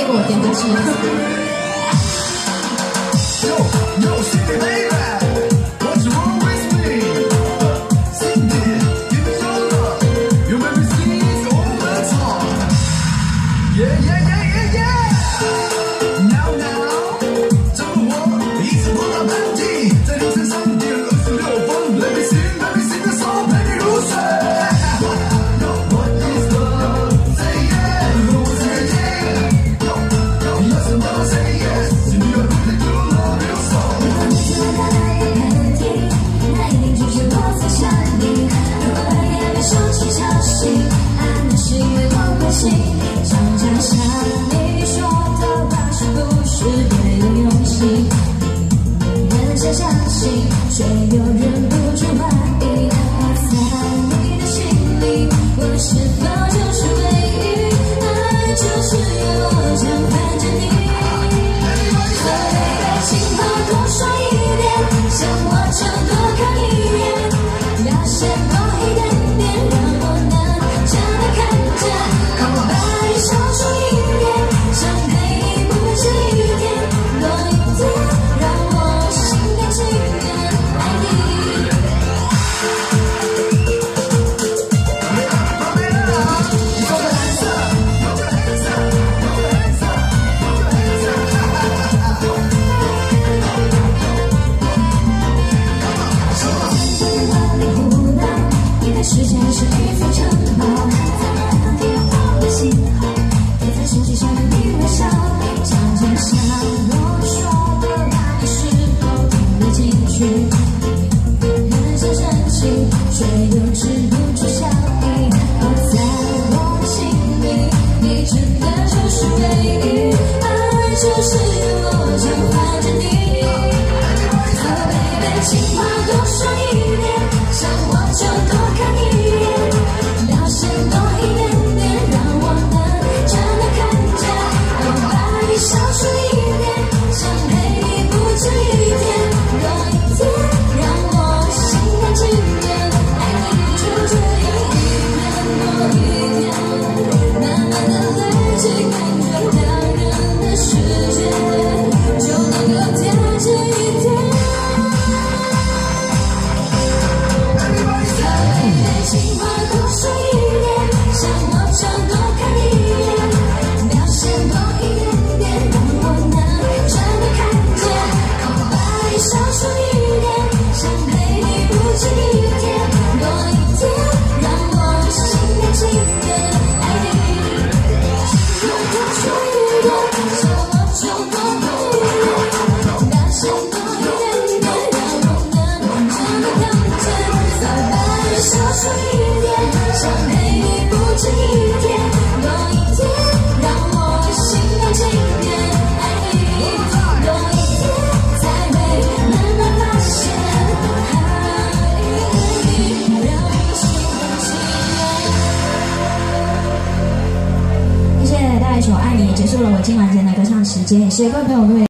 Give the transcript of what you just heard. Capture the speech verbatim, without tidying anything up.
结果我点下去了。常常想你说的话是不是别有用心？很想相信，却又忍不住怀疑。我在你的心里，我是否就是唯一？爱就是要我想看着你。所谓的情话多说一点，想我就多看一眼，表现多一点点，让我能真的看着。少说一点，想陪你不止一天，多一点，让我心甘情愿爱你。电话里胡闹，一开始像是一座城堡，在电话的信号。手机上的你微笑，常常想我说的话，你是否听得进去？很想深情，却又止不住笑意。我在我的心里，你真的就是唯一，爱就是要我想怀着你。Oh baby， 情话多说一点，想我就多看一眼，表现多一点点，让我能真的。少说一点，想陪你不止一天，多一点，让我心甘情愿爱你，就这样一天多一天，慢慢的累积，感觉两人的世界就能够贴近一点。情话多说一点，想我就多看一眼，表现多一点。少说一点，想陪你不止一天，多一点，让我心甘情愿爱你。多说一点，想我就多看一眼，表现多一点点，让我能真的看见。少说一点，想陪你不止一天，多一点，让我心甘情愿爱你。多一点，才会。谢谢大家一首《爱你》结束了我今晚间的歌唱时间，也谢谢各位朋友对。